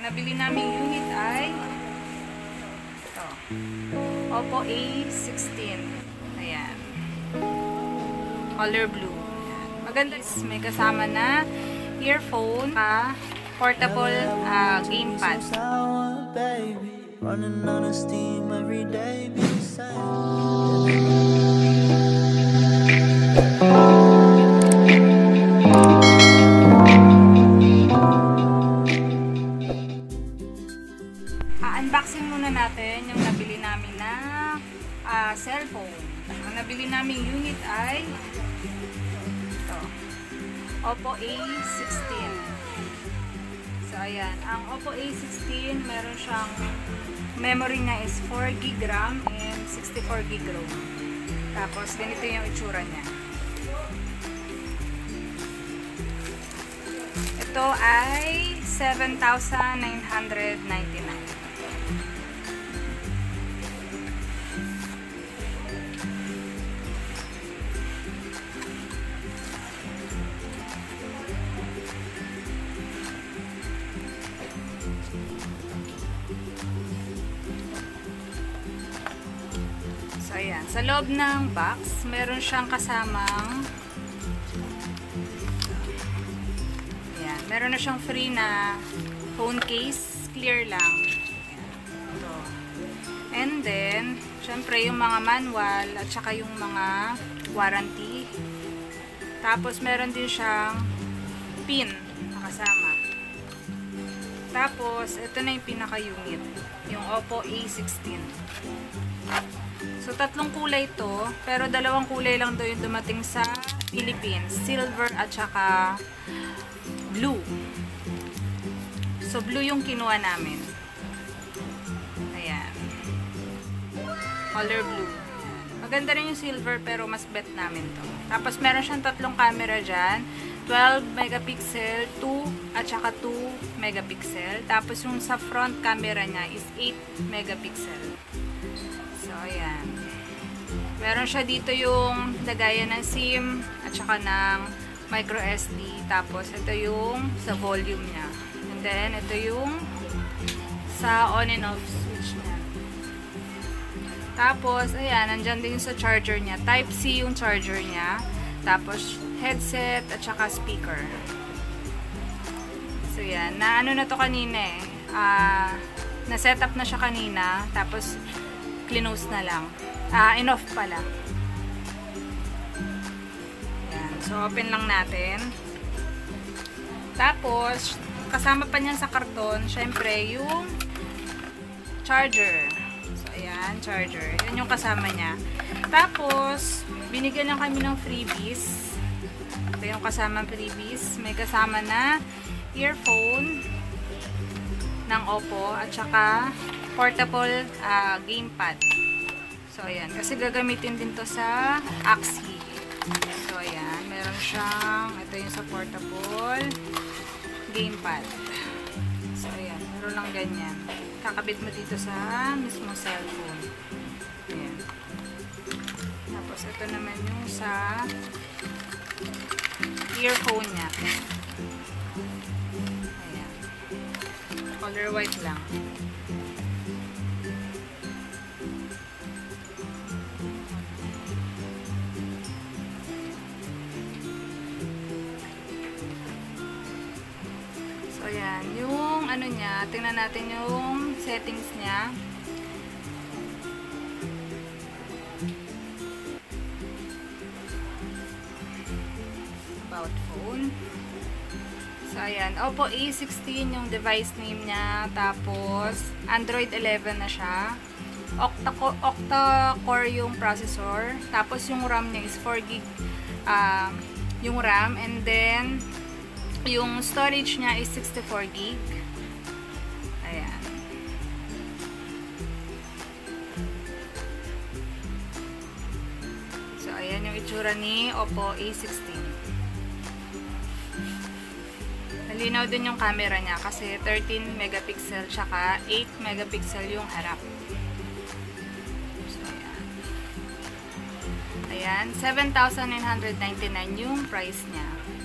nabili namin unit ay ito. Oppo A16. Ayan. Color blue. Ayan. Maganda. May kasama na earphone, portable gamepad. Running on a steam every day. Unboxing muna natin yung nabili namin na cellphone. Ang nabili namin unit ay ito. Oppo A16. So, ayan. Ang Oppo A16, meron siyang memory niya is 4GB RAM and 64GB ROM. Tapos, ganito yung itsura niya. Ito ay 7,999. So, ayan. Sa loob ng box, meron siyang kasamang ayan. Meron na siyang free na phone case. Clear lang. Ayan. Ito. And then, syempre, yung mga manual at saka yung mga warranty. Tapos, meron din siyang pin na kasama. Tapos, ito na yung pinaka-unit. Yung Oppo A16. So, tatlong kulay to, pero dalawang kulay lang to yung dumating sa Philippines. Silver at saka blue. So, blue yung kinuha namin. Ayan. Color blue. Maganda rin yung silver, pero mas bet namin to. Tapos, meron siyang tatlong camera dyan. 12 megapixel, 2 at saka 2 megapixel. Tapos, yung sa front camera niya is 8 megapixel. So, ayan. Meron siya dito yung lagayan ng SIM at saka ng micro SD. Tapos, ito yung sa volume niya. And then, ito yung sa on and off switch niya. Tapos, ayan, nandyan din sa charger niya. Type-C yung charger niya. Tapos, headset at saka speaker. So, yan. Na ano na to kanina eh. Na-set up na siya kanina. Tapos, close na lang. In-off pala. Yan. So, open lang natin. Tapos, kasama pa niyan sa karton, syempre, yung charger. So, ayan, charger. Yan yung kasama niya. Tapos, binigyan lang kami ng freebies. Ito yung kasamang freebies. May kasama na earphone ng Oppo at saka portable gamepad. So, ayan. Kasi gagamitin din to sa A16. So, ayan. Meron siyang, ito yung sa portable gamepad. So, ayan. Meron lang ganyan. Kakabit mo dito sa mismo cellphone. Ayan. Tapos, ito naman yung sa earphone niya. Ayan. Color white lang. So, ayan. Yung ano niya, tingnan natin yung settings niya. About phone. So, ayan. Oppo A16 yung device name niya. Tapos, Android 11 na siya. Octa-core yung processor. Tapos, yung RAM niya is 4GB yung RAM. And then, yung storage niya is 64GB. Ayan. So, ayan yung itsura ni Oppo A16. Malinaw din yung camera niya kasi 13 megapixel tsaka 8 megapixel yung harap. So, ayan. Ayan, 7,999 yung price niya.